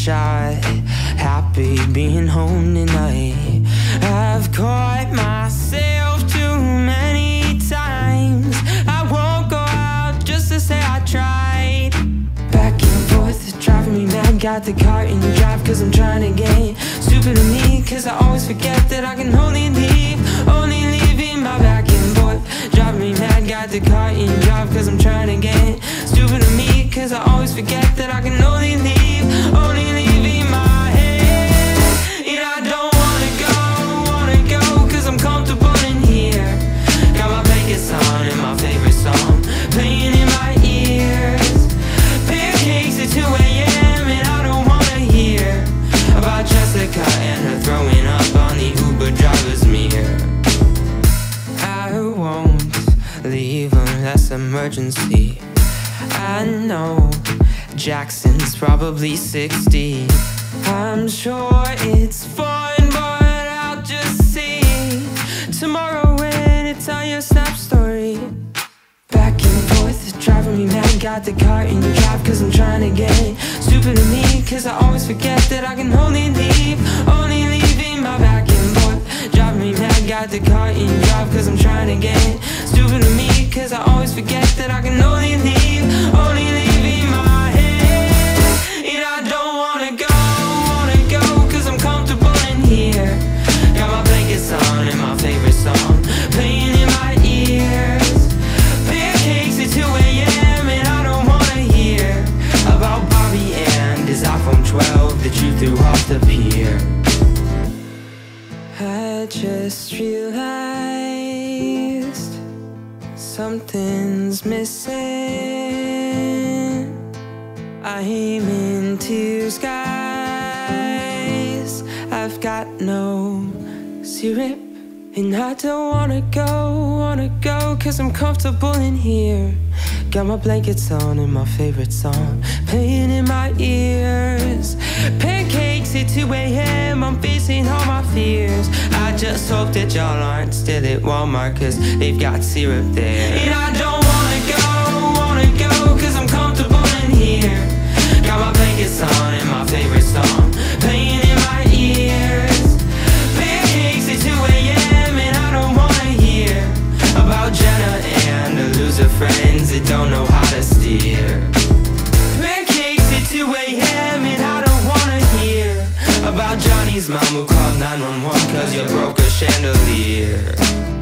shot, happy being home tonight. I've caught myself too many times. I won't go out just to say I tried. Back and forth, driving me mad. Got the car in drive cause I'm trying to get stupid of me, cause I always forget that I can only leave in my back and forth. Driving me mad, got the car in drive cause I'm trying to get stupid of me, cause I always forget that I can only leave in my head. And I don't wanna go cause I'm comfortable in here. Got my Pancakes on and my favorite song playing in my ears. Pancakes at 2 a.m. and I don't wanna hear about Jessica and her throwing up on the Uber driver's mirror. I won't leave unless emergency. I know Jackson's probably 60. I'm sure it's fun, but I'll just see tomorrow when it's on your Snap story. Back and forth, driving me mad. Got the car in drive cause I'm trying to get stupid of me, cause I always forget that I can only leave in my back and forth. Driving me mad, got the car in drive cause I'm trying to get stupid of me, cause I always forget that I can only leave in my head. And I don't wanna go cause I'm comfortable in here. Got my Pancakes on and my favorite song playing in my ears. Pancakes at 2 a.m. and I don't wanna hear about Bobby and his iPhone 12 that you threw off the pier. I just realized something's missing. I'm in two skies. I've got no syrup, and I don't wanna go cause I'm comfortable in here. Got my blankets on and my favorite song playing in my ears. Pancakes at 2 a.m. I'm facing all my fears. I just hope that y'all aren't still at Walmart cause they've got syrup there. And I don't wanna go cause I'm comfortable in here. Got my Pancakes on and my favorite song playing in my ears. Pancakes at 2 a.m. and I don't wanna hear about Jenna and her loser friends that don't know how to steer. Pancakes at 2 a.m. and I don't wanna hear about Johnny's mom who called 911 cause you broke a chandelier.